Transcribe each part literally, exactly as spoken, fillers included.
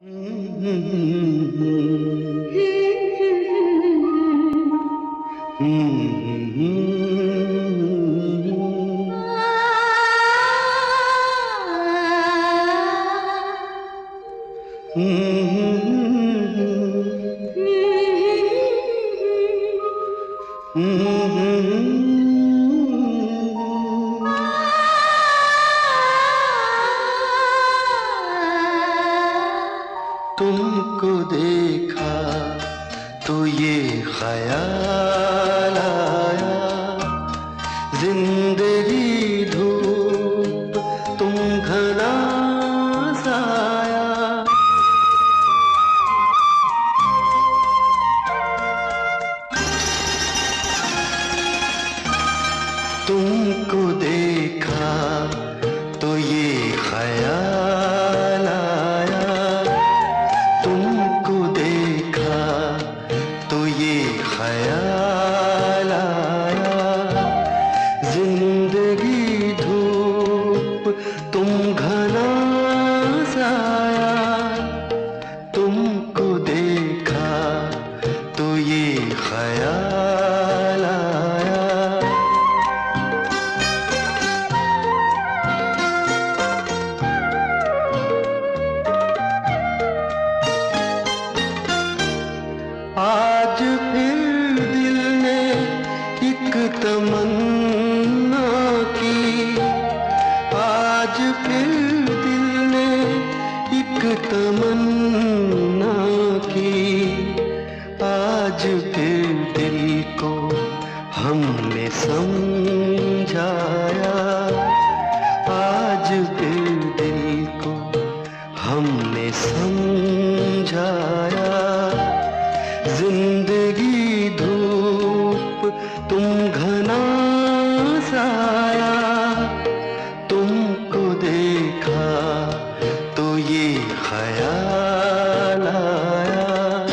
तुमको देखा तो ये ख्याल आया, जिंदगी धूप तुम घना साया। तुमको देखा तो ये ख्याल आया, तुमको देखा तो ये ख्याल आया, जिंदगी धूप तुम घना साया। तुमको देखा तो ये ख्याल आया। आज फिर दिल ने एक तमन्ना की, आज फिर दिल ने एक तमन्ना की, आज फिर दिल को हमने समझाया, आज फिर दिल को हमने समझाया। जिंदगी धूप तुम घना साया, तुमको देखा तो ये ख्याल आया।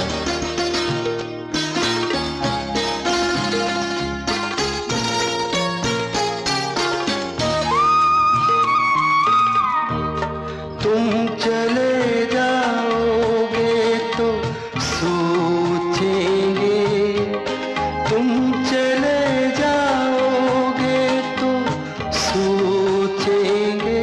तुम चले जाओगे तो सोचेंगे, तुम चले जाओगे तो सोचेंगे,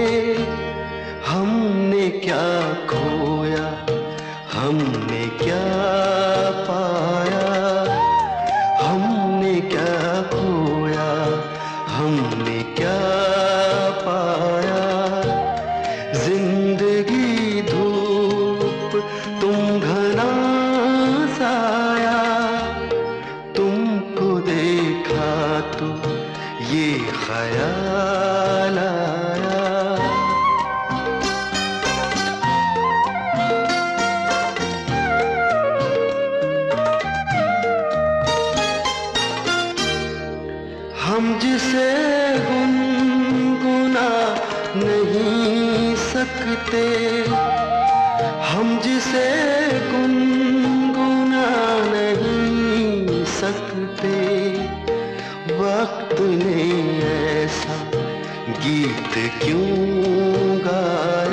हमने क्या खोया हमने क्या पाया, हमने क्या खोया हमने क्या पाया। जिंदगी धूप तुम घना साया, तुमको देखा तो ये ख्याल आया। हम जिसे गुनगुना नहीं सकते, हम जिसे गुनगुना नहीं सकते, वक्त ने ऐसा गीत क्यों गाया।